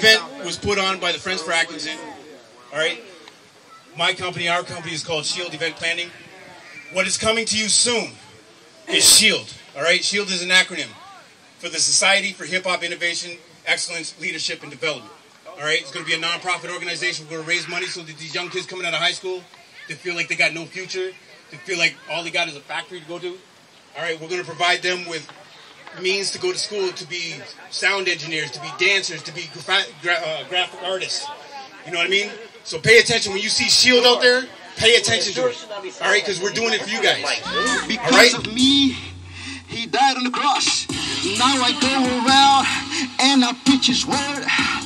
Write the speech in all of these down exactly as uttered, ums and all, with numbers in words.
event was put on by the Friends for Atkinson. All right. My company, our company is called S H I E L D Event Planning. What is coming to you soon is S H I E L D. All right. S H I E L D is an acronym for the Society for Hip Hop Innovation, Excellence, Leadership, and Development. All right. It's going to be a nonprofit organization. We're going to raise money so that these young kids coming out of high school, they feel like they got no future. They feel like all they got is a factory to go to. All right. We're going to provide them with means to go to school, to be sound engineers, to be dancers, to be gra gra uh, graphic artists. You know what I mean? So pay attention when you see S H I E L D out there. Pay attention to it. All right, because we're doing it for you guys. Because all right? of me, he died on the cross. Now I go around and I preach his word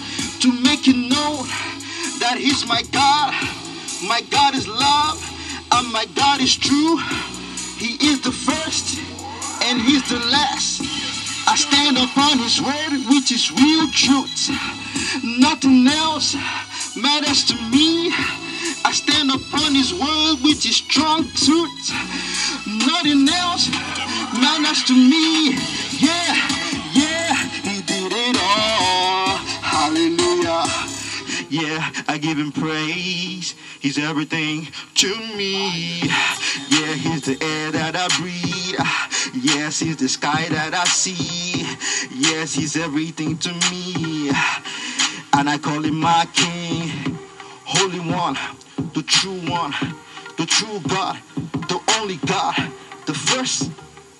to make you know that he's my God. My God is love, and my God is true. He is the first and he's the last. I stand upon his word, which is real truth. Nothing else matters to me. I stand upon his word, which is strong truth. Nothing else matters to me. Yeah, yeah, he did it all. Hallelujah. Yeah, I give him praise. He's everything to me. Yeah, he's the air that I breathe. Yes, he's the sky that I see. Yes, he's everything to me. And I call him my king. Holy one, the true one, the true God, the only God, the first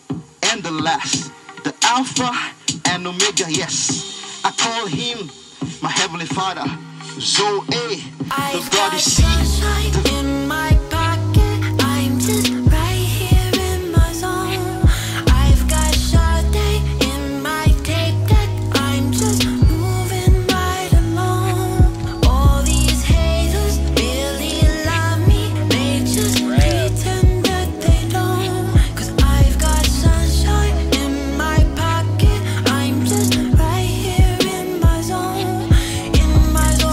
and the last, the Alpha and Omega. Yes, I call him my heavenly Father. Zoe, the God is seen. In my pocket, I'm just right here in my zone. I've got S H I E L D in my tape deck. I'm just moving right along. All these haters really love me. They just pretend that they don't. Cause I've got sunshine in my pocket. I'm just right here in my zone. In my zone.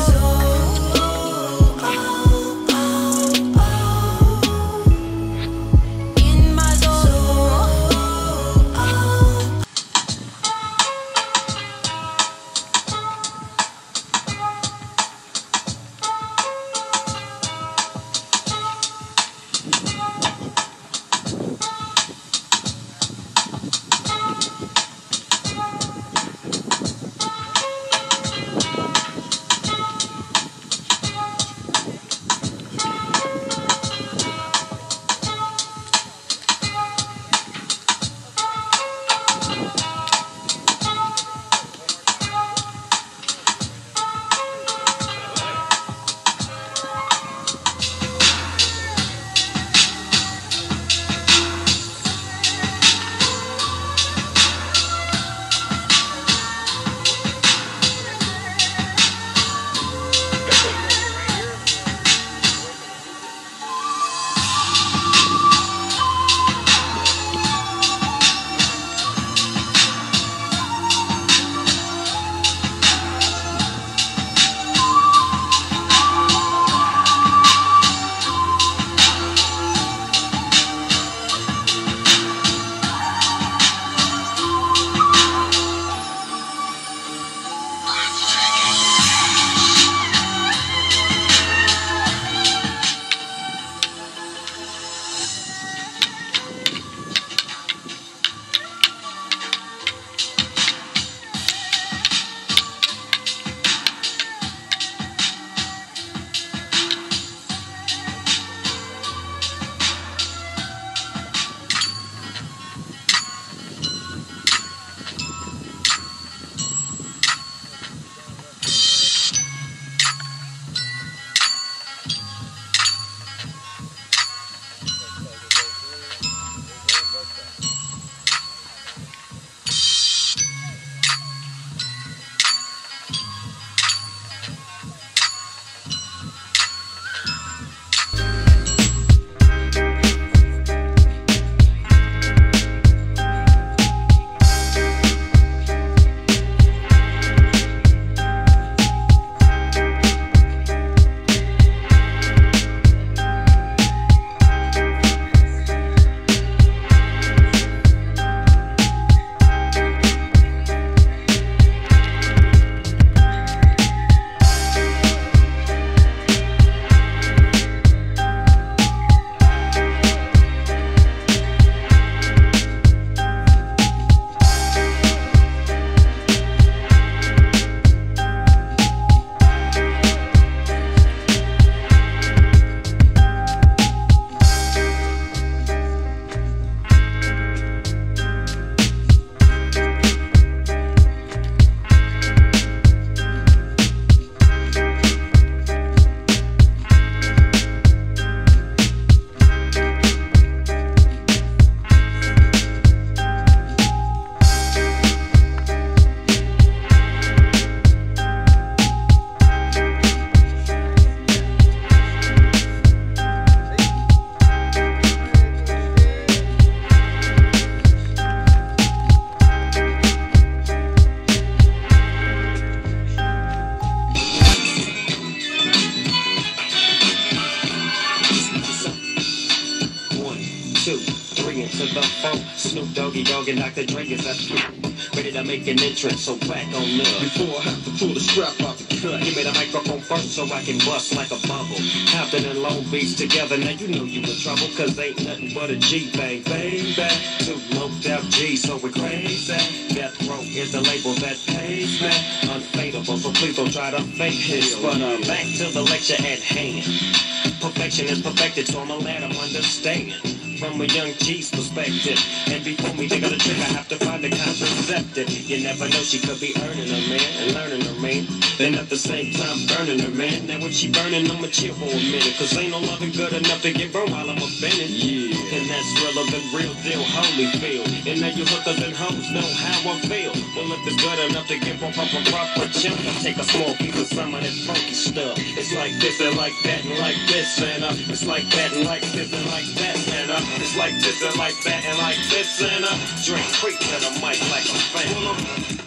to the phone. Snoop Doggy Dogg and Doctor Dre is up. Ready to make an entrance, so back on up. Before I have to pull the strap out the cut, give me the microphone first so I can bust like a bubble. Hampton and Long Beach together, now you know you in trouble, cause ain't nothing but a G thing, baby. Two loped out G, so we're crazy. Death Row is the label that pays me. Unfadable, so please don't try to fake this. But uh, back to the lecture at hand. Perfection is perfected, so I'ma let them understand. From a young G's perspective. And before me think of the trick, I have to find the contraceptive. You never know, she could be earning her man and learning her man. Then at the same time burning her man. Now when she burning, I'ma chill for a minute. Cause ain't no loving good enough to get burned while I'm offended. Yeah. And that's realer than real deal, holy feel. And now you hookers and hoes know how I feel. Well, if it's good enough to give up a proper chunk, I'll take a small piece of some of that funky stuff. It's like this and like that and like this and uh, it's like that and like this and like that and uh, it's like this and like that and like this and uh, drink creep to the mic like a fan.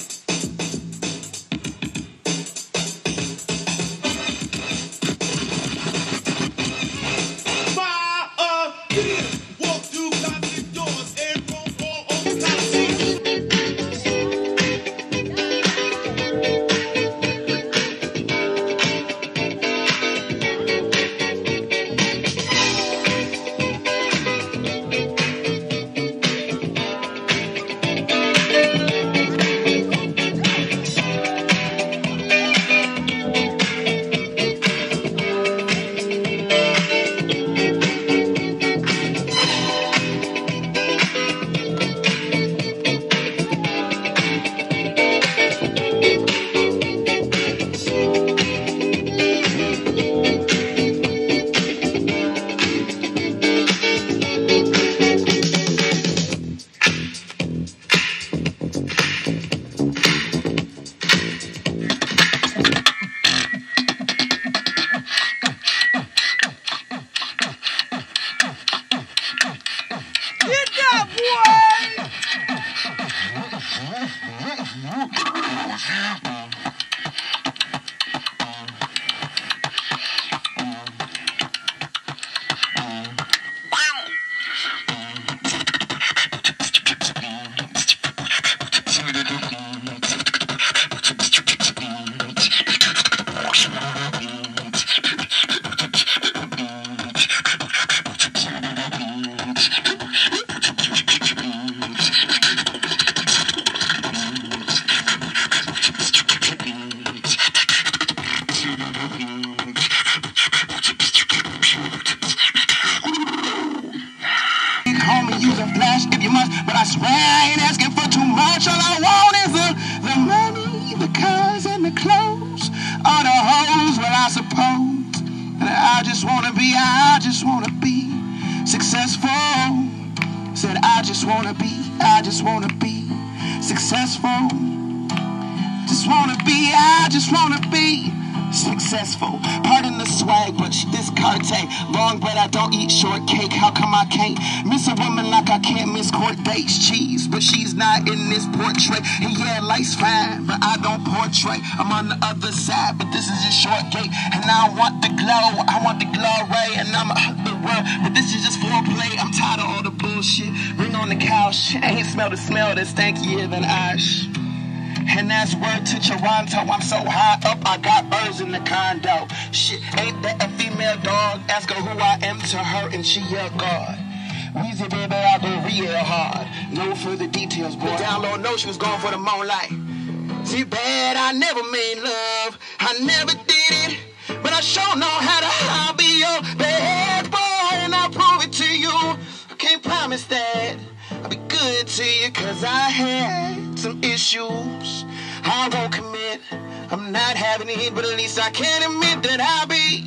Pardon the swag, but this carte. Long bread, I don't eat shortcake. How come I can't miss a woman like I can't miss court dates? Cheese, but she's not in this portrait. And yeah, life's fine, but I don't portray. I'm on the other side, but this is just shortcake. And I want the glow, I want the glory, and I'm a the world. But this is just foreplay. I'm tired of all the bullshit. Ring on the couch, I ain't smell the smell that's stankier than ash. And that's word to Toronto. I'm so high up, I got birds in the condo. Shit, ain't that a female dog? Ask her who I am to her, and she a god. Weezy baby, I go real hard. No further details, boy. Down low, no, she was going for the moonlight. See, bad, I never made love. I never did it, but I sure know how to. I'll be your bad boy, and I'll prove it to you. I can't promise that I'll be good to you, cause I had some issues. I won't commit, I'm not having it, but at least I can admit that I'll be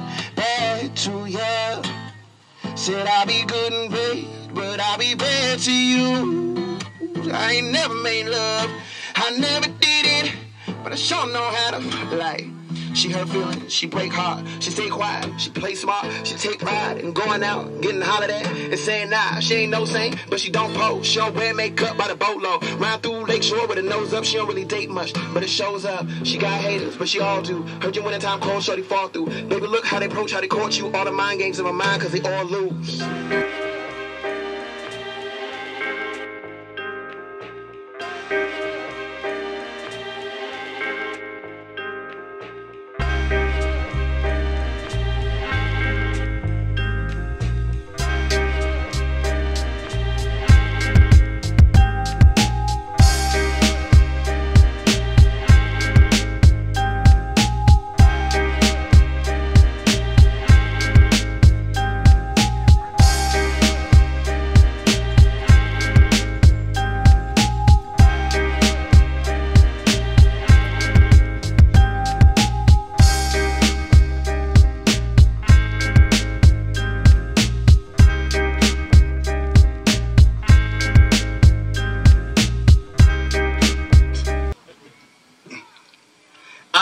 bad to you. Said I'll be good and bad, but I'll be bad to you. I ain't never made love, I never did it, but I sure know how to like. She hurt feelings, she break heart, she stay quiet, she play smart, she take pride in going out, getting hollered at, and saying nah, she ain't no saint, but she don't pose, she don't wear makeup by the boatload, ride through Lakeshore with her nose up, she don't really date much, but it shows up, she got haters, but she all do, heard you wintertime cold, shorty fall through, baby look how they approach, how they court you, all the mind games in my mind, cause they all lose.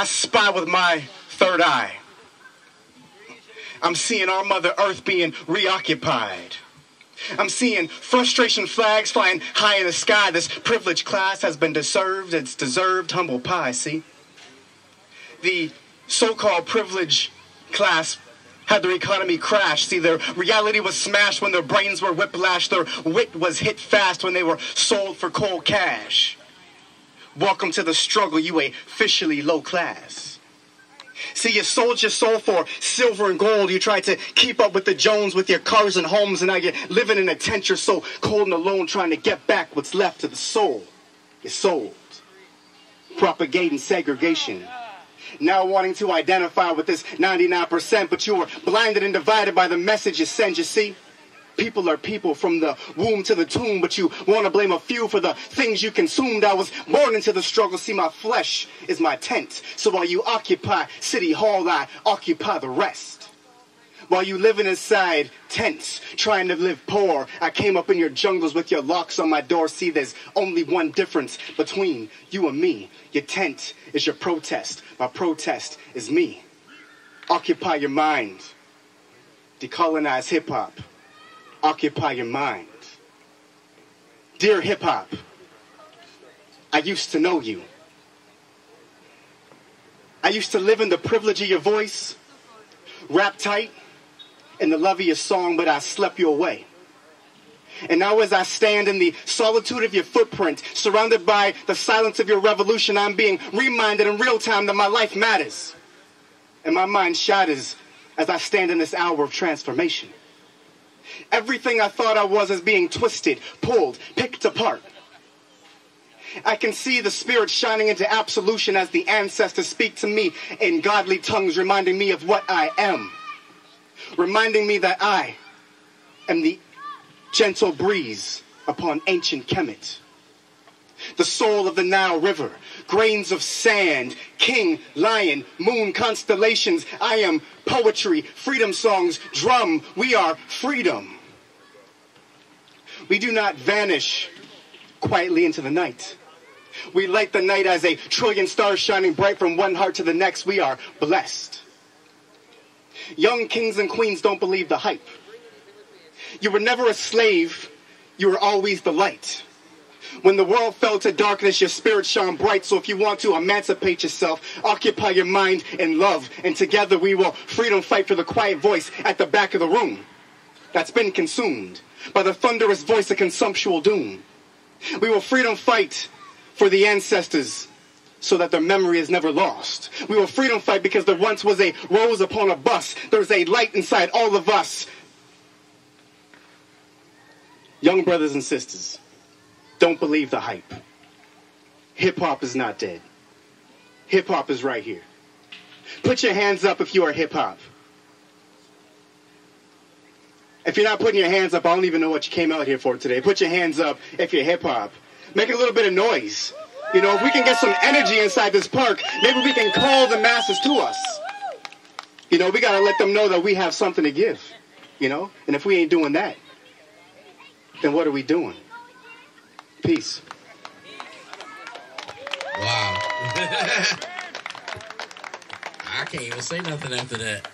I spy with my third eye. I'm seeing our Mother Earth being reoccupied. I'm seeing frustration flags flying high in the sky. This privileged class has been deserved. It's deserved humble pie, see? The so-called privileged class had their economy crash. See, their reality was smashed when their brains were whiplashed. Their wit was hit fast when they were sold for cold cash. Welcome to the struggle, you officially low class. See, you sold your soul for silver and gold. You tried to keep up with the Jones with your cars and homes, and now you're living in a tent. You're so cold and alone, trying to get back what's left of the soul. You're sold. Propagating segregation. Now wanting to identify with this ninety-nine percent, but you were blinded and divided by the message you send, you see? People are people from the womb to the tomb, but you want to blame a few for the things you consumed. I was born into the struggle. See, my flesh is my tent. So while you occupy City Hall, I occupy the rest. While you living inside tents, trying to live poor, I came up in your jungles with your locks on my door. See, there's only one difference between you and me. Your tent is your protest. My protest is me. Occupy your mind. Decolonize hip-hop. Occupy your mind. Dear hip-hop, I used to know you. I used to live in the privilege of your voice, rap tight, in the love of your song, but I slept you away. And now as I stand in the solitude of your footprint, surrounded by the silence of your revolution, I'm being reminded in real time that my life matters. And my mind shatters as I stand in this hour of transformation. Everything I thought I was is being twisted, pulled, picked apart. I can see the spirit shining into absolution as the ancestors speak to me in godly tongues, reminding me of what I am. Reminding me that I am the gentle breeze upon ancient Kemet. The soul of the Nile River, grains of sand, king, lion, moon, constellations. I am poetry, freedom songs, drum. We are freedom. We do not vanish quietly into the night. We light the night as a trillion stars shining bright from one heart to the next. We are blessed. Young kings and queens don't believe the hype. You were never a slave. You were always the light. When the world fell to darkness, your spirit shone bright. So if you want to emancipate yourself, occupy your mind in love. And together we will freedom fight for the quiet voice at the back of the room that's been consumed by the thunderous voice of consumptual doom. We will freedom fight for the ancestors so that their memory is never lost. We will freedom fight because there once was a rose upon a bus. There's a light inside all of us. Young brothers and sisters, don't believe the hype. Hip-hop is not dead. Hip-hop is right here. Put your hands up if you are hip-hop. If you're not putting your hands up, I don't even know what you came out here for today. Put your hands up if you're hip-hop. Make a little bit of noise. You know, if we can get some energy inside this park, maybe we can call the masses to us. You know, we got to let them know that we have something to give. You know, and if we ain't doing that, then what are we doing? Peace. Wow. I can't even say nothing after that.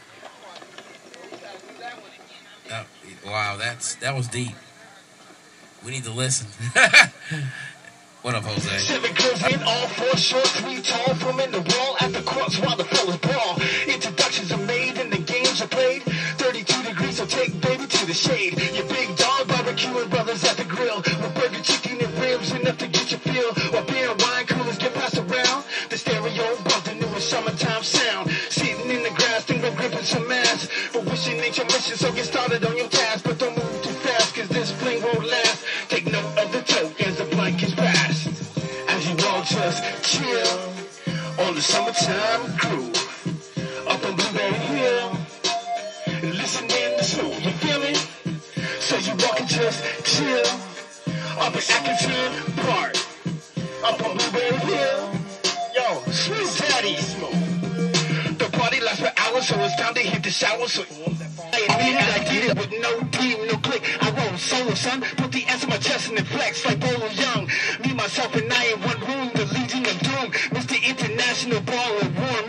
Uh, wow, that's that was deep. We need to listen. What up, Jose? Seven girls in all four short, three tall, from in the wall at the cross while the fellas brawl. Introductions are made and the games are played. thirty-two degrees, so take baby to the shade. Your big dog barbecuing brothers at the grill. With burger, chicken, and ribs enough to get you feel. While beer and wine coolers get passed around. The stereo brought the newest summertime sound. Sitting in the grass, thinking gripping some ass. But wishing ain't your mission, so get started on your task. But don't move too fast, cause this fling won't last. Take note of the tokens, the blankets pass. As you all just chill on the summertime groove up on Blueberry Hill, listening to smooth, you feel me? So you walk and just chill up in Atkinson Park up on Blueberry Hill. Yo, sweet daddy smooth. The party lasts for hours, so it's time to hit the shower. So I admit it, I did it with no team, no click. I roll solo, son. Put the S on my chest and it flex like Bolo Young. Me, myself, and I in one room. The Legion of Doom. Mister International Baller, warm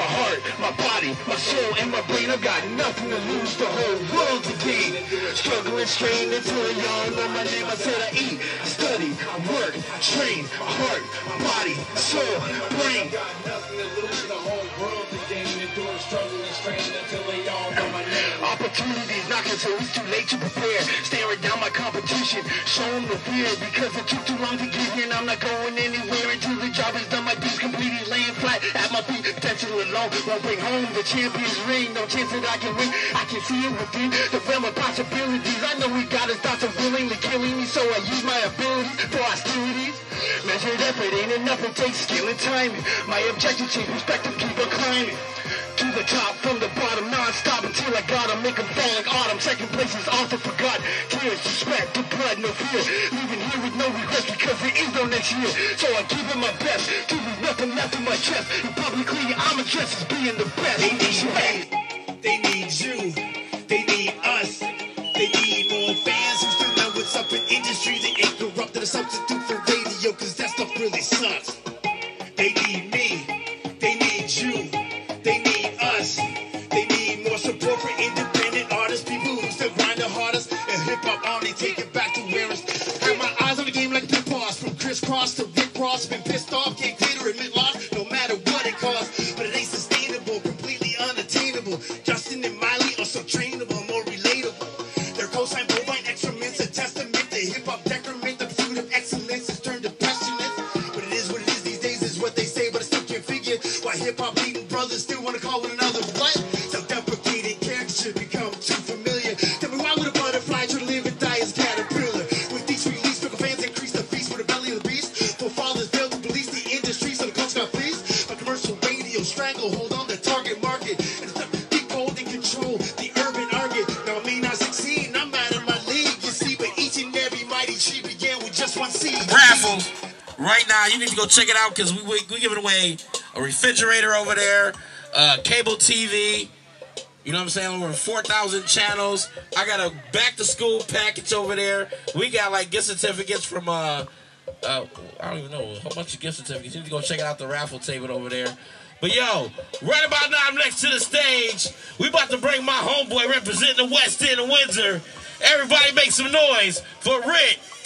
my heart, my body, my soul, and my brain. I've got nothing to lose, the whole world to gain. Struggling, strained until y'all know my name. I said I eat, study, work, train, heart, body, soul, brain. Got nothing to lose, the whole world to gain. Endure, struggling, strained until they all know my name. Opportunities knocking, so it's too late to prepare. Staring down my competition, showing the fear because it took too long to get here. And I'm not going anywhere until the job is done. My team's completely laying flat at my feet. Potential alone won't bring home the champion's ring. No chance that I can win. I can see it within the realm of possibilities. I know we got his thoughts of willingly killing me, so I use my abilities for hostilities. Measured effort ain't enough, it takes skill and timing. My objective change perspective, keep on climbing. To the top, from the bottom, non-stop until I gotta make them fall like autumn. Second place is often forgot. Tears, sweat, the blood, no fear. Leaving here with no regrets because there is no next year. So I give it my best, to leave nothing left in my chest. And publicly, I'm addressed as being the best. They need me, they need you, they need us. They need more fans who still know what's up in industry. They ain't corrupted a substitute for radio, cause that stuff really sucks. They need me, they need you, they need us. They need more support for independent artists, people who still grind the hardest. And hip-hop only take it back to where it's. Got my eyes on the game like Pit Boss. From crisscross to Rick Ross, been pissed off, can't clear to admit loss, no matter what it costs. But it ain't sustainable, completely unattainable. Justin and Miley are so trainable, more relatable. Their cosign bovine excrements, a testament to hip-hop decrement. The pursuit of excellence is turned to pestilence. But it is what it is these days, is what they say, but I still can't figure why hip-hop leading brothers still want to call one another what? Self-deprecating caricature become too familiar. Tell me why would a butterfly try to live and die as caterpillar? With each release, fickle fans increase the feast for the belly of the beast. Forefathers failed to police the industry, so the culture got fleeced. By commercial radio, stranglehold on the target market. And it's the deep hold and control the urban argot. Now I may not succeed, and I'm out of my league, you see, but each and every mighty tree began with just one seed. Raffle. Right now, you need to go check it out because we, we, we giving away a refrigerator over there, uh, cable T V, you know what I'm saying, over four thousand channels. I got a back-to-school package over there. We got, like, gift certificates from, uh, uh, I don't even know how much gift certificates. You need to go check out the raffle table over there. But, yo, right about now, I'm next to the stage. We about to bring my homeboy representing the West End of Windsor. Everybody make some noise for Rick D.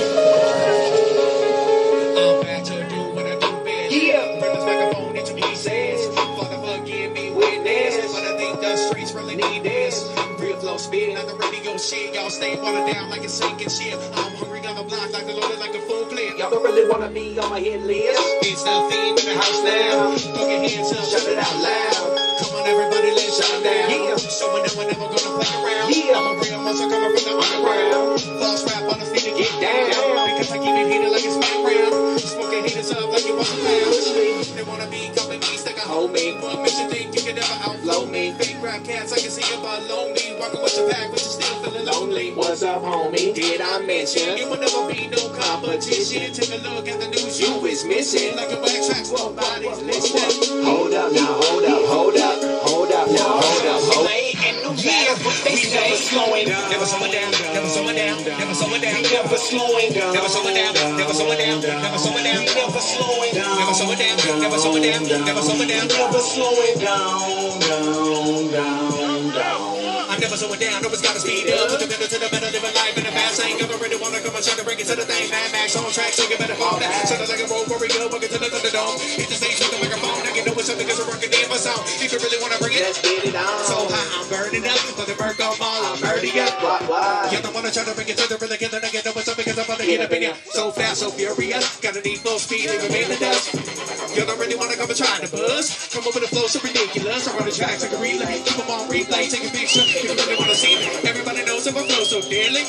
I'm back to do what I do best. Yeah. Rip this microphone into me says, Father forgive me witness, but I think the streets really need this. Real flow spitting like the radio shit. Y'all stay falling down like it's sinking shit. I'm hungry on the block like the loaded like a full clip. Y'all don't really wanna be on my hit list. It's the theme in the house now. Throw your hands up, shout it out loud. Come on everybody, let's shut down. Yeah. Showing them we're never gonna play around. Yeah. I'm a real monster coming from the underground. False rap on the feet to get down. Because I keep it heated like it's background. Smoking haters up like you want to lounge. They wanna be coming me, stick a hold me. One mission think you can never outflow me. Fake rap cats, I can see you below me. Walking with your pack, but you still feeling lonely. What's up, homie? Did I mention? It will never be no competition. Take a look at the news you is missing. Like a back tracks, well, bodies listening. Hold up now, hold up, hold up, hold up now, hold up, hold up. Yeah, we never slowing down, never slowing down, never slowing down, never slowing down, never slowing down, never slowing down, never slowing down, never slowing down, never slowing down, never slowing down, never slowing down, never slowing down, never slowing down, down, down, down. I'm never slowing down, always gotta speed up. Put the better to the better, living life in the fast lane. Never really wanna come and try to bring it to the thing. Mad Max on track, so you better fall down. Sounding like a road warrior, walking to the Thunderdome. Hit the stage with the microphone, I can know it's something 'cause I'm working in my sound. If you really wanna bring it, Let's get it on. so high, I'm burning up. For the bird go fall, I'm murder ya. What, what? You don't wanna try to bring it to the really get the nugget, know what's up because I'm gonna get up in ya. So fast, so furious, gotta need full speed, leave me in the dust. You don't really wanna come and try to buzz. Come up with a flow so ridiculous. I run the tracks like a relay, keep them on replay, take a picture. If you really wanna see me, everybody knows if I flow so dearly.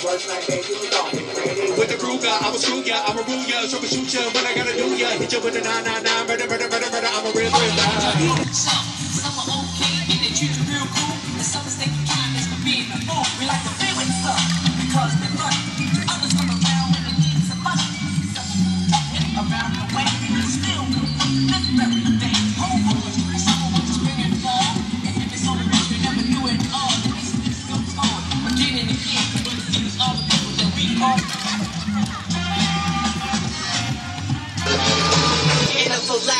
With the crew, girl, I'ma screw ya, I'ma rule ya, troubleshoot ya, what I gotta do ya. Hit you with a nine nine nine, murder, murder, murder, murder, I'm a real thriller. Some are okay and they treat you real cool, and some mistake your kindness for being a fool. We like to play with stuff because they're funny. Others come around when they need some money. And around the way, we still live every day. Homeboys, someone wants to bring it forward. And if it's on the rest, we never do it all. The rest of this goes on. Again and again, but it was all the people that we are. Anaphylaxis, a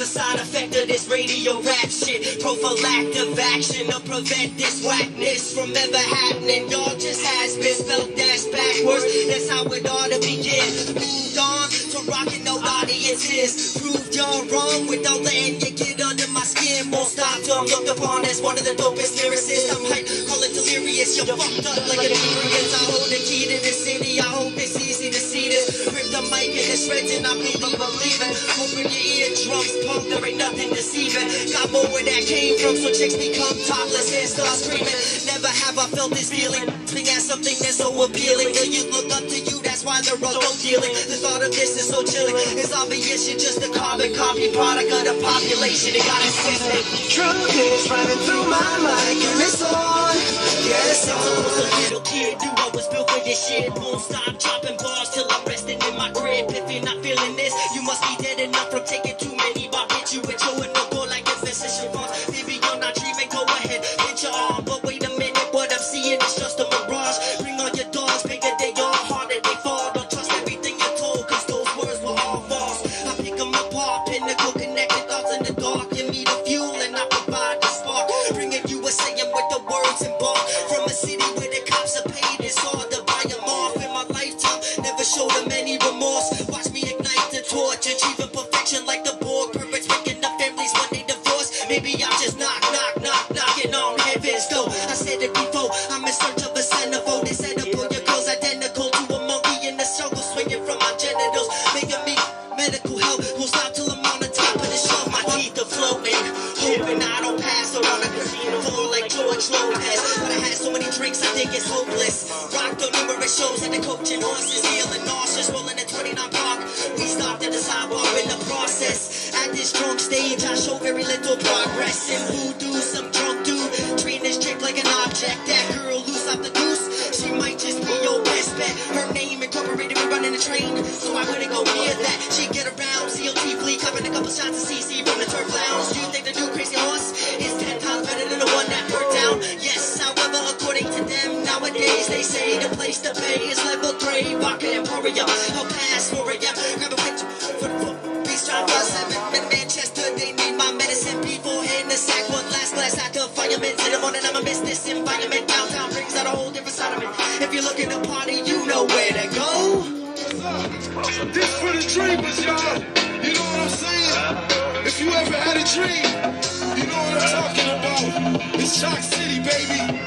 a side effect of this radio rap shit. Prophylactic action to prevent this whackness from ever happening. Y'all just has been spelled dash backwards. That's how it ought to begin. Moved on to rocking nobody is his. Proved y'all wrong without letting you get under my skin. Won't stop till I'm looked upon as one of the dopest lyricists. I'm hype, call it delirious. You're fucked up like an experience. I hold the key to the city. I hope it's easy to see this. Rip the mic and the shreds and I believe believing. Open your eardrums, punk, there ain't nothing deceiving. Got more where that came from, so chicks become topless and start screaming. Never have I felt this feeling. Think at something that's so appealing. The youth look up to you, that's why they're all dealing. The thought of this is so chilling. It's obvious you're just a carbon copy product of the population. It got it twisted. Truth is running through my mind, and it's on. Yes, I was a little kid, knew I was built for this shit. Won't stop dropping bars till I'm resting in my crib. If you're not feeling this, you must be dead enough from taking too many. But hit you with your no go like it's S H I E Maybe you're not dreaming, go ahead, hit your arm. But wait a minute, what I'm seeing is just a mirage. Bring on your dogs, bigger they are, harder they fall. Don't trust everything you're told, cause those words were all false. I pick them apart, pinnacle connected thoughts in the dark. Give me the fuel and I provide the spark. Bringing you a saying with the words and bar. From a city where the cops are paid, it's hard to buy them off. In my lifetime, never showed them any remorse. Watch me ignite the torch, achieving perfection like the Borg. Perfect, making the families when they divorce. Maybe I'm just knock, knock, knock, knocking on heaven's door. I said it before, I'm in search of a centerfold. They said up on your girls identical to a monkey in the circle, swinging from my genitals, making me medical help. Won't stop till I'm on the top of the shelf. My teeth are floating, hoping I don't pass around the casino floor like George Lopez. But I had so many drinks, I think it's hopeless. Rocked on numerous shows at the coaching horses, healing nauseous, rolling at twenty-nine Park. We stopped at the sidewalk in the process. At this drunk stage, I show very little progress. In voodoo, some drunk dude treating this chick like an object. That girl loose off the goose, she might just be your best bet. Her name incorporated me running the train, so I wouldn't go near that. She get around, C O T fleet, copping a couple shots of C C from the turf lounge. Do you think the new crazy horse is ten times better than the one that hurt down? Yes, however, according to them, nowadays they say the place to pay is level three. Vodka Emporium, I'll pass for it, yeah. Grab a picture for the foot. Beast drive by seven in Manchester, they need my medicine. People in the sack, one last glass at the firemen. In the morning, I'm a miss this environment. Downtown brings out a whole different side of me. If you're looking to party, you know where to go. This for the dreamers, y'all. You know what I'm saying? If you ever had a dream, you know what I'm talking about. It's Shock City, baby.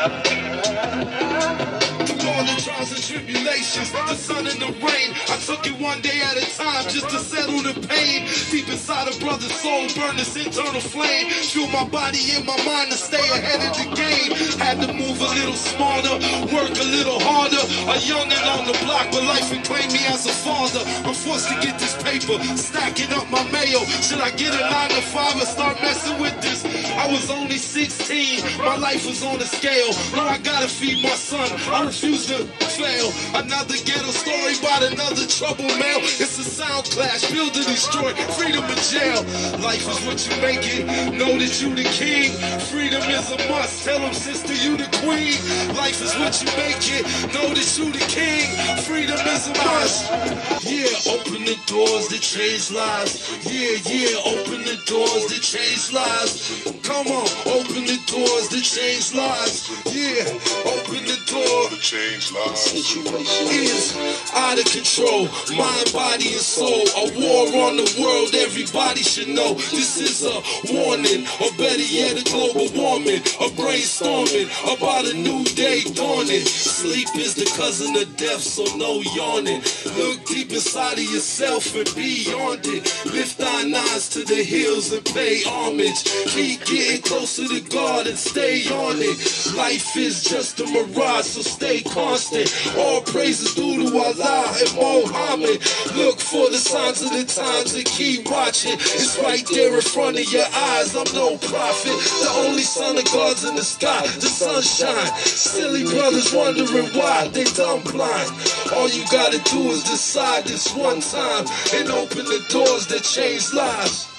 Through all the trials and tribulations, the sun and the rain, I took it one day at a time just to settle the pain. Deep inside a brother's soul, burn this internal flame. Fuel my body and my mind to stay ahead of the game. Had to move a little smarter, work a little harder. A youngin' on the block, but life had claimed me as a father. I'm forced to get this paper, stacking up my mail. Should I get a nine to five or start messing with this? I was only sixteen, my life was on a scale. Now I gotta feed my son, I refuse to fail. Another ghetto story about another trouble male. It's a sound clash, build or destroy, freedom in jail. Life is what you make it, know that you the king. Freedom is a must, tell them sister you the queen. Life is what you make it, know that you the king. Freedom is a must. Yeah, open the doors that change lives. Yeah, yeah, open the doors that change lives. Come on, open the doors that change lives. Yeah, open the door to change lives. Is out of control, mind, body, and soul. A war on the world, everybody should know. This is a warning, or better yet, a global warming. A brainstorming about a new day dawning. Sleep is the cousin of death, so no yawning. Look deep inside of yourself and beyond it. Lift thine eyes to the hills and pay homage. Keep getting closer to God and stay on it. Life is just a mirage, so stay constant. All praises due to Allah and Muhammad. Look for the signs of the times and keep watching. It's right there in front of your eyes. I'm no prophet, the only son of God's in the sky, the sunshine. Silly brothers wondering why they dumb blind. All you gotta do is decide this one time and open the doors that change lives.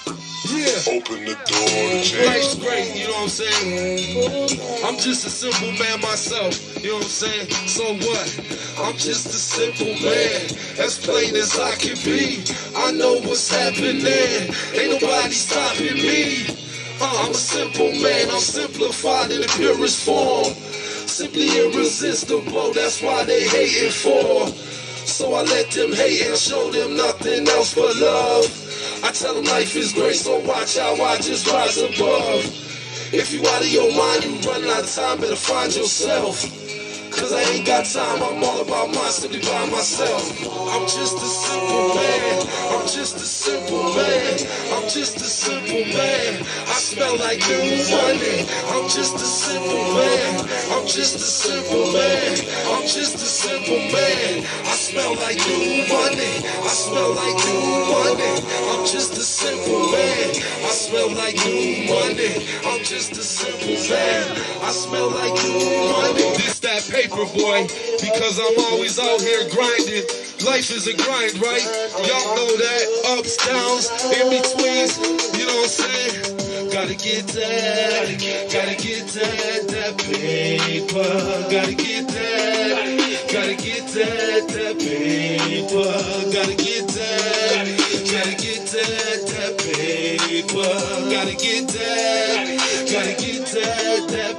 Yeah. Open the door to change. Life's great, you know what I'm saying? I'm just a simple man myself, you know what I'm saying? So what? I'm just a simple man, as plain as I can be. I know what's happening, ain't nobody stopping me. Uh, I'm a simple man, I'm simplified in the purest form. Simply irresistible, that's why they hating for. So I let them hate and show them nothing else but love. I tell them life is great, so watch how I just rise above. If you out of your mind, you running out of time, better find yourself. Cause I ain't got time, I'm all about mine, simply by myself. I'm just a simple man, I'm just a simple man, I'm just a simple man. I smell like new money, I'm just a simple man, I'm just a simple man, I'm just a simple man. I smell like new money, I smell like new money, I'm just a simple man. I smell like new money, I'm just a simple man. I smell like new money. This that paper boy, because I'm always out here grinding. Life is a grind, right? Y'all know that. Ups, downs, in betweens, you know what I'm saying? Gotta get that, gotta get that, that paper. Gotta get that, gotta get that, that paper. Gotta get that, gotta get that, that paper. Gotta get that, gotta get that, that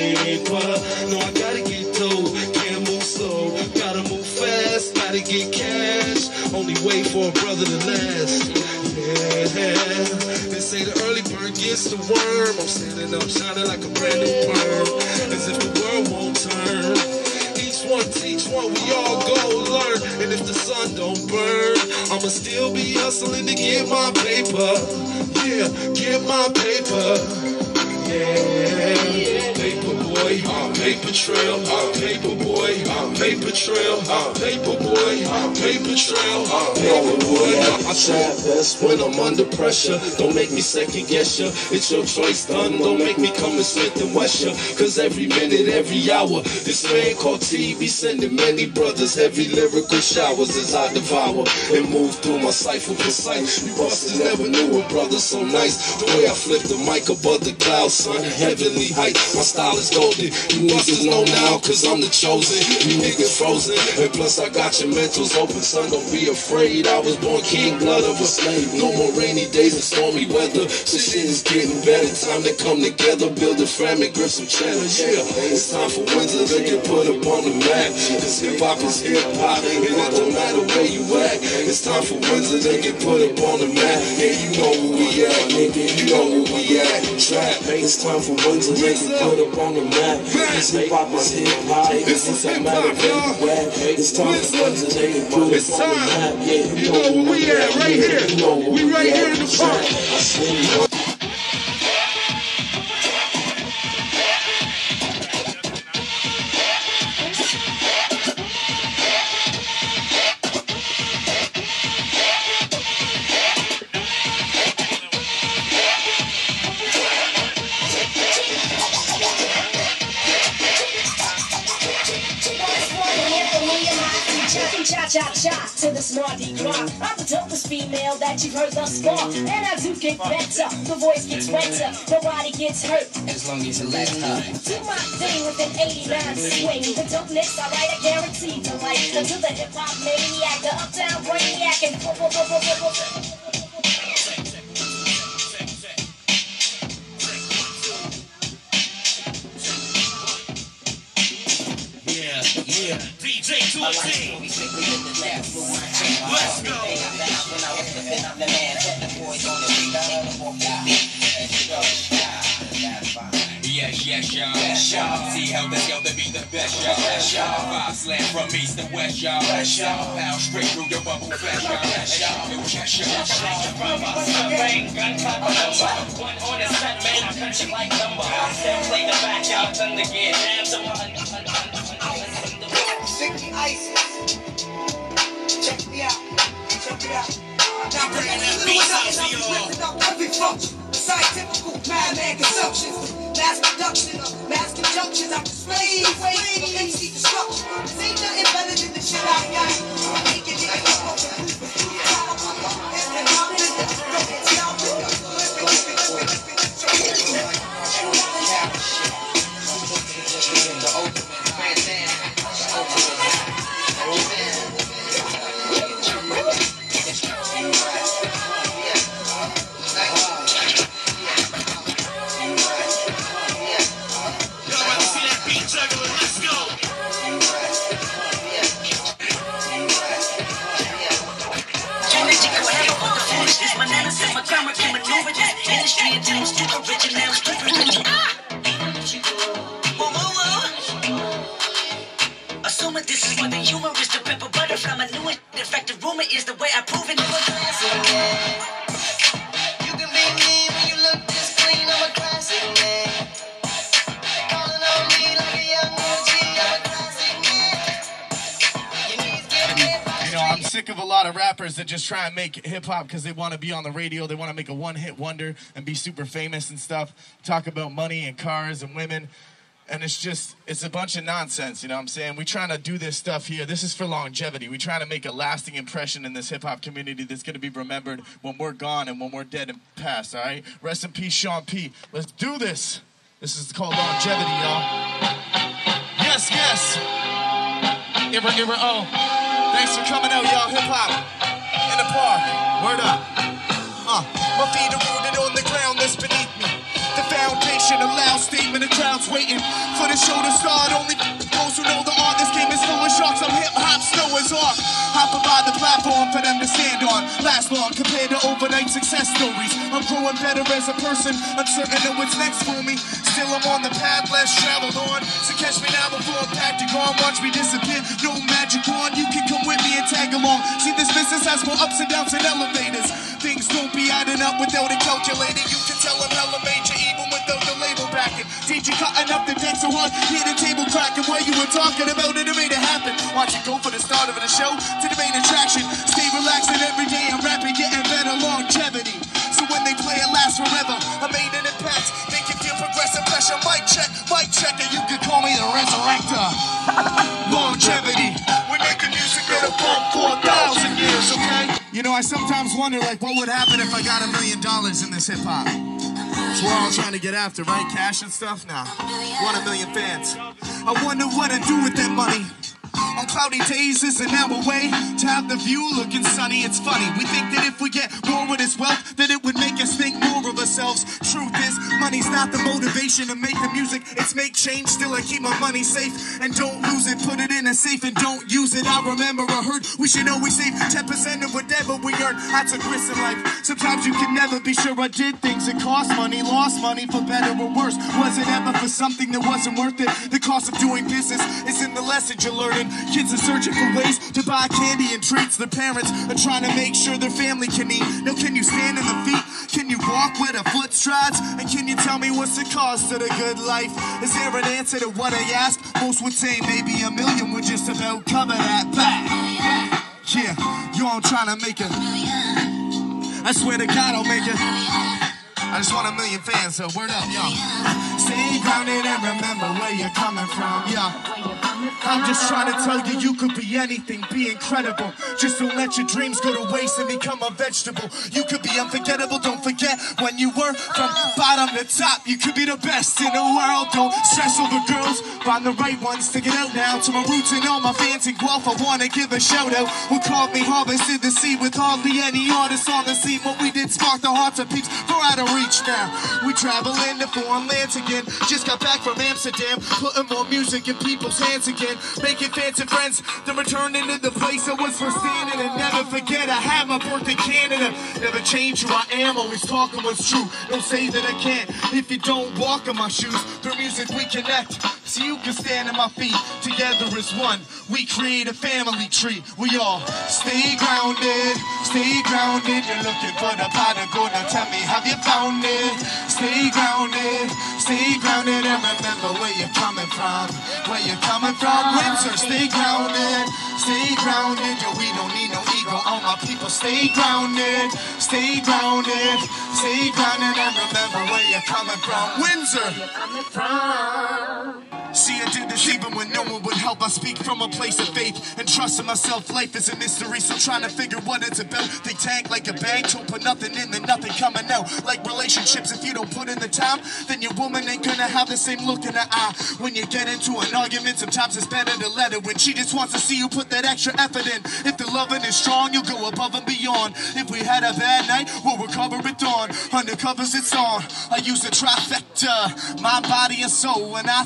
paper. No, I gotta get told, can't move slow, gotta move fast, gotta get cash. Only wait for a brother to last. Yeah, they say the early bird gets the worm. I'm standing up, shining like a brand new perm, as if the world won't turn. Each one teach one, we all go learn. And if the sun don't burn, I'ma still be hustling to get my paper. Yeah, get my paper. Yeah, paper boy, uh, paper trail, uh, paper boy, uh, paper trail, uh, paper boy, uh, paper trail, uh, paper boy. I try best when I'm under pressure. Don't make me second guess ya. It's your choice, done. Don't make me come and Smith and West ya. Cause every minute, every hour, this man called T be sending many brothers heavy lyrical showers as I devour and move through my cipher precise. You busters never knew a brother so nice. The way I flip the mic above the clouds, son, heavenly heights. My style is golden. You busters know now, cause I'm the chosen. You niggas frozen. And plus I got your mentals open, son, don't be afraid. I was born king, blood of a slave. No more rainy days and stormy weather. So shit is getting better. Time to come together, build a family, grip some cheddar. Yeah, it's time for Windsor to get put up on the map. Cause hip-hop is hip-hop, and it don't matter where you at. It's time for Windsor to get put up on the map. Yeah, you know where we at, nigga, you know where we at. Trap, it's time for Windsor to get put up on the map. Cause hip-hop is hip-hop, and it don't matter where you at. It's time for Windsor to get put up on the map. Yeah, you know where we at, right here. We right here in the park. Cha-cha-cha to the smarty gras. I'm the dopest female that you've heard thus far. And I do get better, the voice gets wetter, nobody gets hurt as long as you let her. Do my thing with an eighty-nine swing. The dopeness I write, I guarantee delight. Until the hip-hop maniac, the uptown brainiac, and yeah, D J to a team. Let's go. Yes, yes, y'all. Yes, y'all. See how this yo to be the best, y'all. Yes, y'all. Five slam from east to west, y'all. Yes, y'all. Pound straight through your bubble flesh, y'all. Yes, y'all. Yo, yes, y'all. From us, the rain, gun clap on the top. One on the set, man, I cut you like number. Still play the back, y'all. Done to get down to one. Sticky ices. Check me out. Check me out. Now bringing that beat out to y'all. Every function. Scientific madman consumptions. Mass production of mass conjunctions. I'm displaying ways of M C destruction. This ain't nothing better than the shit I got. Making it James, original, original. Whoa, whoa, whoa. Assuming this is what the humor is, the pepper butter from a new. In fact, the rumor is the way I prove it. I'm a classic man. You can be me when you look this clean. I'm a classic man. Calling on me like a young O G. I'm a classic man. You need to get me. You know, I'm sick of a lot of rappers that just try and make hip-hop because they want to be on the radio. They want to make a one-hit wonder and be super famous and stuff. Talk about money and cars and women. And it's just, it's a bunch of nonsense, you know what I'm saying? We're trying to do this stuff here. This is for longevity. We're trying to make a lasting impression in this hip-hop community that's going to be remembered when we're gone and when we're dead and past, all right? Rest in peace, Sean P. Let's do this. This is called longevity, y'all. Yes, yes. Ira, Ira, oh. Thanks for coming out, y'all. Hip-hop in the park. Word up. Uh, my feet are rooted on the ground that's beneath me. The foundation, a loud statement, the crowd's waiting for the show to start. Only those who know the art, this game is full of sharks. I'm hip-hop, snow is off. I provide the platform for them to stand on. Last long compared to overnight success stories. I'm growing better as a person, uncertain of what's next for me. Still I'm on the path less traveled on. So catch me now before I'm packed and gone. Watch me disappear, no magic wand. You can come with me and tag along. See, this business has more ups and downs and elevators. Things don't be adding up without a calculator. You can tell I'm hella major even without the label backing. Teacher cutting up the deck so hard, hear the table cracking. While you were talking about it, it made it happen. Watch it go for the start of the show to the main attraction. Stay relaxed and every day I'm rapping, getting better longevity. So when they play it lasts forever. I made an impact, make you feel progressive pressure. Mic check, mic check, and you can call me the resurrector. Longevity. We make the music get a bump for a thousand years, okay? You know, I sometimes wonder, like, what would happen if I got a million dollars in this hip-hop? So we're all trying to get after, right? Cash and stuff? Nah. One a million fans. I wonder what I'd do with that money. On cloudy days, isn't now a way to have the view looking sunny? It's funny, we think that if we get more of this wealth, that it would make us think more of ourselves. Truth is, money's not the motivation to make the music. It's make change, still I keep my money safe. And don't lose it, put it in a safe and don't use it. I remember I heard we should always save ten percent of whatever we earn. I took risks in life. Sometimes you can never be sure. I did things that cost money, lost money for better or worse. Was it ever for something that wasn't worth it? The cost of doing business is in the lessons you're learning. Kids are searching for ways to buy candy and treats. Their parents are trying to make sure their family can eat. Now can you stand on the feet? Can you walk where the foot strides? And can you tell me what's the cost of the good life? Is there an answer to what I ask? Most would say maybe a million would just about cover that back. Yeah, yo, I'm trying to make it. I swear to God I'll make it. I just want a million fans, so word up, y'all. Stay grounded and remember where you're coming from, yeah. I'm just trying to tell you, you could be anything, be incredible. Just don't let your dreams go to waste and become a vegetable. You could be unforgettable, don't forget when you were from bottom to top. You could be the best in the world, don't stress over girls. Find the right ones, stick it out now. To my roots and all my fans in Guelph, I wanna give a shout out. Who called me harvested the seed with hardly any artists on the scene. What we did sparked the hearts of peeps, far out of reach now. We travel into foreign lands again. Just got back from Amsterdam, putting more music in people's hands again. Making fans and friends, then returning to the place I was first standing. And never forget I had my birth in Canada. Never change who I am, always talking what's true. Don't say that I can't if you don't walk in my shoes. Through music we connect, so you can stand at my feet. Together as one, we create a family tree. We all stay grounded, stay grounded. You're looking for the pot of gold, now tell me, have you found it? Stay grounded, stay grounded, and remember where you're coming from. Where you're coming from, Windsor, stay grounded, stay grounded. Yo, we don't need no ego, all my people stay grounded, stay grounded, stay grounded, and remember where you're coming from. Windsor, where you're coming from. See, I did this even when no one would help. I speak from a place of faith and trust in myself. Life is a mystery, so trying to figure what it's about. They tank like a bag, don't put nothing in, then nothing coming out. Like relationships, if you don't put in the time, then your woman ain't gonna have the same look in the eye. When you get into an argument, sometimes it's better to let her win. She just wants to see you put that extra effort in. If the loving is strong, you'll go above and beyond. If we had a bad night, we'll recover at dawn. Undercovers, it's on. I use a trifecta, mind, body, and soul. And I, yeah.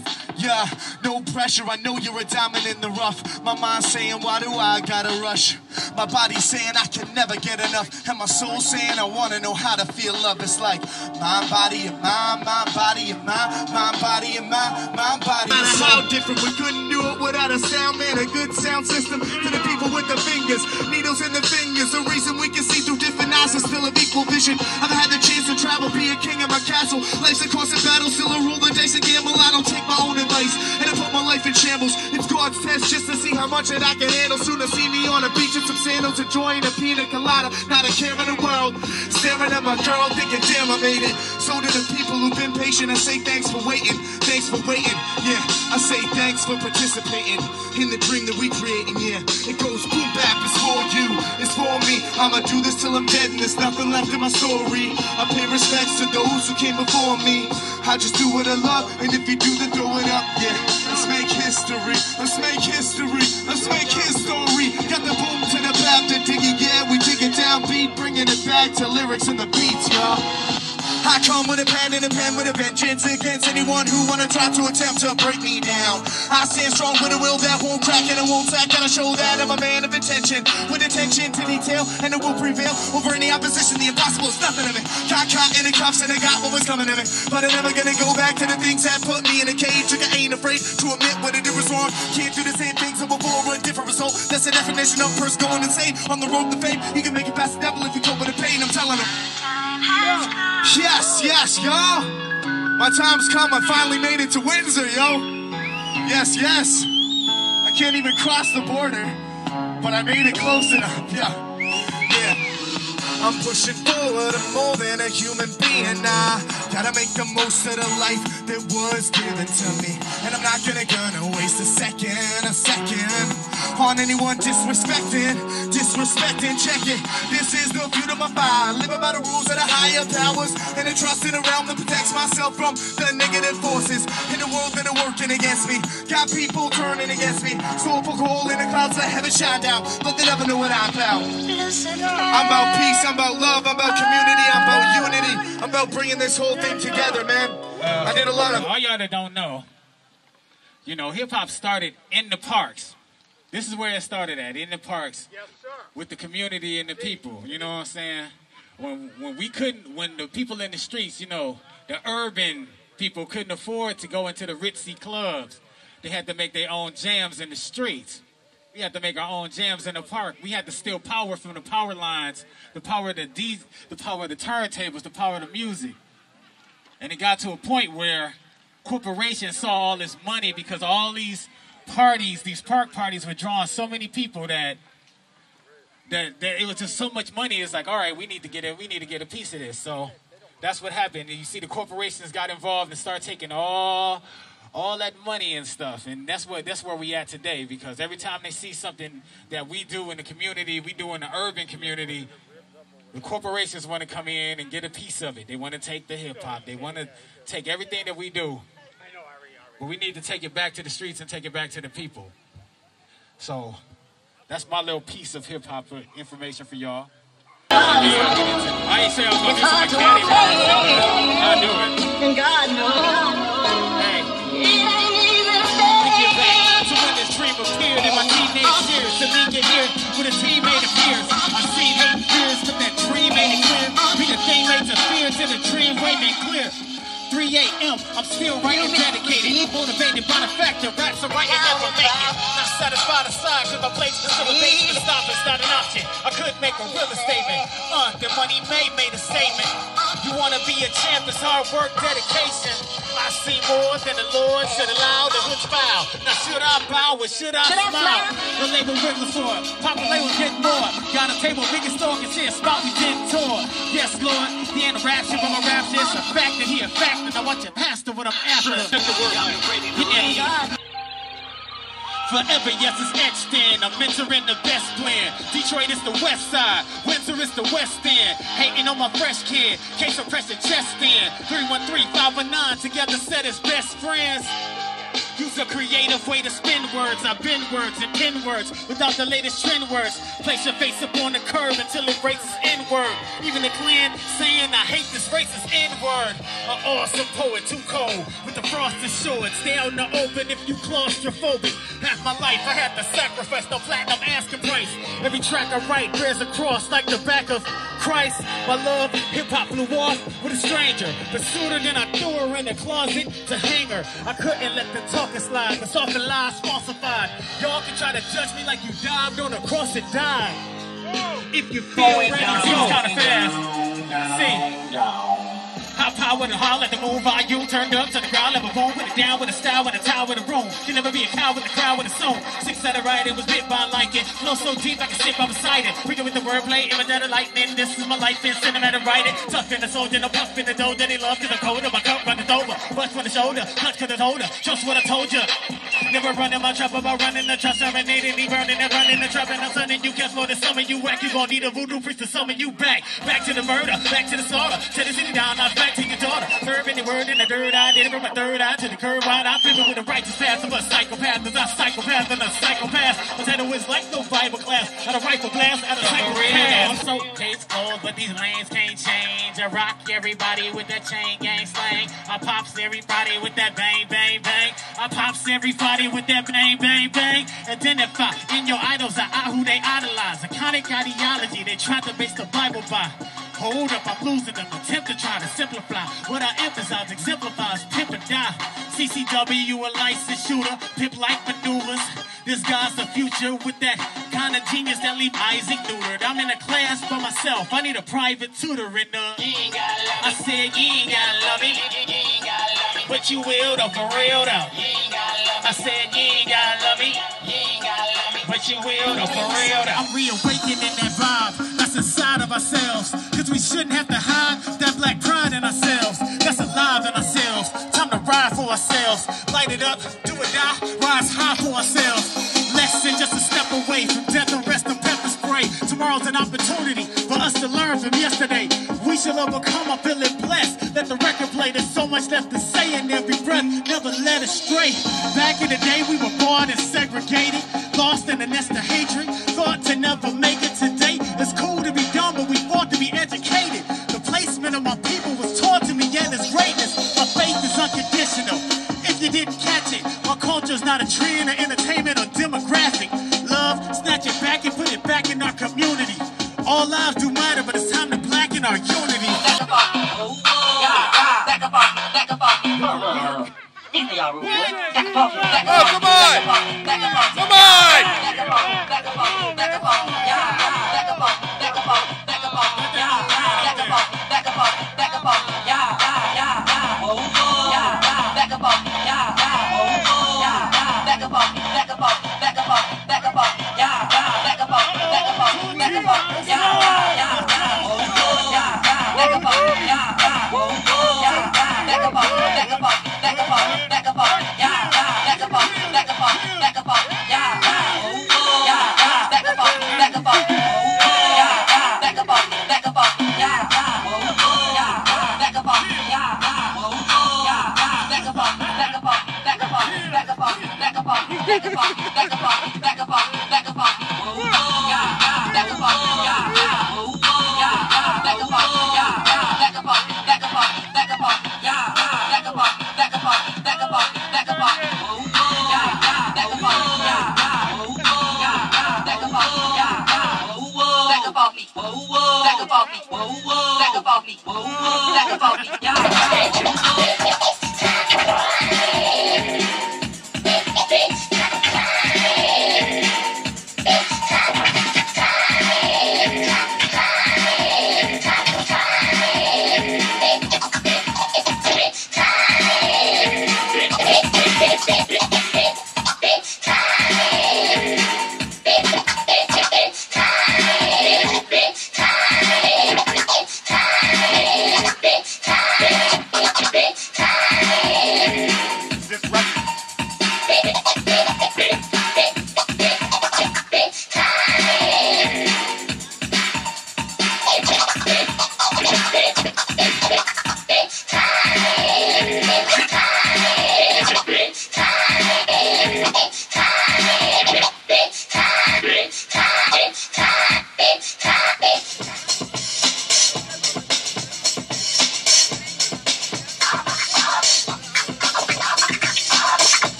Yeah, no pressure, I know you're a diamond in the rough. My mind's saying, why do I gotta rush? My body's saying I can never get enough. And my soul saying I wanna know how to feel love. It's like mind, body, and mind, mind, body, and mind, mind, body, and mind, mind, body. No matter how different, we couldn't do it without a sound man, a good sound system. To the people with the fingers, needles in the fingers, the reason we can see through different eyes is still of equal vision. I've had the chance to travel, be a king in my castle. Life's a constant battle, still a roll the dice and gamble. I don't take my own advice, and I put my life in shambles. It's God's test just to see how much that I can handle. Soon to see me on a beach in some sandals, enjoying a pina colada, not a care in the world. Staring at my girl, thinking, damn, I made it. So to the people who've been patient, I say thanks for waiting, thanks for waiting. Yeah, I say thanks for participating in the dream that we creating. Yeah, it goes boom bap, it's for you, it's for me. I'ma do this till I'm dead and there's nothing left in my story. I pay respects to those who came before me. I just do what I love, and if you do, then throw it up. Yeah, let's make history, let's make history, let's make history. Got the boom to the bap, the diggy, yeah, we dig it down beat, bringing it back to lyrics and the beats, y'all. I come with a pen and a pen with a vengeance against anyone who wanna try to attempt to break me down. I stand strong with a will that won't crack and it won't sack, and I show that I'm a man of attention, with attention to detail, and it will prevail over any opposition. The impossible is nothing of it. Got caught in the cuffs and I got what was coming of it, but I'm never gonna go back to the things that put me in a cage. I ain't afraid to admit what I did was wrong. Can't do the same things over for a different result. That's the definition of a person going insane on the road to fame. You can make it past the devil if you cope with the pain. I'm telling him. Yes, yes, y'all. My time's come. I finally made it to Windsor, yo. Yes, yes. I can't even cross the border, but I made it close enough. Yeah, yeah. I'm pushing forward, I'm more than a human being. I gotta make the most of the life that was given to me, and I'm not gonna gonna waste a second, a second on anyone disrespecting, disrespecting. Check it. This is the view to my fire, living by the rules of the higher powers, and I trust in a realm that protects myself from the negative forces in the world that are working against me. Got people turning against me, so I poke a hole in the clouds, let heaven shine down, but they never know what I'm about. I'm about peace, I'm about love, I'm about community, I'm about unity, I'm about bringing this whole thing together, man. Uh, I did a lot of... All y'all that don't know, you know, hip-hop started in the parks. This is where it started at, in the parks, yes, sir. With the community and the people, you know what I'm saying? When, when we couldn't, when the people in the streets, you know, the urban people couldn't afford to go into the ritzy clubs, they had to make their own jams in the streets. We had to make our own jams in the park. We had to steal power from the power lines, the power of the D, the power of the turntables, the power of the music. And it got to a point where corporations saw all this money because all these parties, these park parties were drawing so many people that, that that it was just so much money. It's like, all right, we need to get it. We need to get a piece of this. So that's what happened. And you see the corporations got involved and started taking all all that money and stuff. And that's what that's where we at today, because every time they see something that we do in the community, we do in the urban community, the corporations want to come in and get a piece of it. They want to take the hip-hop. They want to take everything that we do. But we need to take it back to the streets and take it back to the people. So that's my little piece of hip-hop information for y'all. I ain't say I was going to do some daddy rap. I'll do it. And God knows. Hey. To get back to when this dream appeared in my teenage years. To me get here when a teammate appears. I seen eight years, but that dream ain't clear. Be the thing made to fear till the dream way made clear. three A M, I'm still writing dedicated, motivated by the fact that raps are writing never make it. Not satisfied aside, cause my place facilitation to stop is not an option. I could make a real statement. Uh, the money made made a statement. You wanna be a champ, it's hard work, dedication. I see more than the Lord should allow, the which bow. Now should I bow or should I should smile? I the label wriggle for it, Papa label get more. Got a table, biggest store can see a spot we didn't tour. Yes, Lord, he ain't a rap shit, but my rap shit, it's a fact that he a fact. I want you pastor what I'm after. Yeah. Forever, yes, it's etched in. I'm mentoring the best plan. Detroit is the west side. Windsor is the west end. Hating on my fresh kid. Case of pressure chest in. three one three, five one nine. Together set as best friends. Use a creative way to spin words. I bend words and pin words without the latest trend words. Place your face up on the curve until it races N-word. Even the clan saying I hate this racist N-word. An awesome poet, too cold with the frosted sword. Stay out in the open if you claustrophobic. Half my life I had to sacrifice no platinum asking price. Every track I write bears a cross like the back of Christ. My love, hip-hop flew off with a stranger, but sooner than I threw her in the closet to hang her. I couldn't let the talking slide, the soft lies falsified. Y'all can try to judge me like you dived on a cross and died. If you feel ready, it's kinda fast. See. High power and holler at the moon volume turned up to the ground level boom. Put it down with a style with a tower in the room. Can never be a cow with the crowd with a song. Six out of right, it was bit by like it. Flow so deep I can sit by beside it. Bring it with the wordplay, imitate the lightning. This is my life in cinematic writing. Tough in the soldier, no puff in the dough that he loved in the cold of my cup running over. Bust for the shoulder, touch for the holder. Trust what I told you. Never running my trap about running the trust, serenading, he burning and running the trap. And I'm sending you guess for the summer you whack. You gon' need a voodoo priest to summon you back. Back to the murder, back to the slaughter. To the city down, I back to your daughter. Curve any word in the dirt, I did it from my third eye to the curve wide. I feel it with a righteous path of a psychopath. There's a psychopath and a psychopath. But that was like no Bible class. At a rifle blast, at a psychopath. I'm so case closed, but these lanes can't change. I rock everybody with that chain gang slang. I pops everybody with that bang, bang, bang. I pops everybody with that bang, bang, bang. Identify in your idols are I who they idolize. Iconic ideology they try to base the Bible by. Hold up, I'm losing them. Attempt to try to simplify. What I emphasize exemplifies pimp and die. C C W, a licensed shooter. Pimp-like maneuvers. This guy's the future with that kind of genius that leave Isaac neutered. I'm in a class by myself. I need a private tutor in the. I said, you ain't gotta love me. But you will though, for real though. I said, you ain't gotta love me. But you will though, for real though. I'm reawakening that vibe that's inside of ourselves. Cause we shouldn't have to hide that black pride in ourselves. That's alive in ourselves. Time to ride for ourselves. Light it up, do or die, rise high for ourselves. Less than just a step away from death and rest and pepper spray. Tomorrow's an opportunity for us to learn from yesterday. We shall overcome, I'm feeling blessed. Let the record play, there's so much left to say in every breath. Never let it stray. Back in the day we were born and segregated. Lost in the nest of hatred. Thought to never make it today. It's cool to be dumb, but we fought to be educated. The placement of my people was taught to me, yet it's greatness. My faith is unconditional. If you didn't catch it, my culture's not a trend or entertainment or demographic. Love, snatch it back and put it back in our community. All lives do matter, but it's time to blacken our unity. Oh, come on! Come This record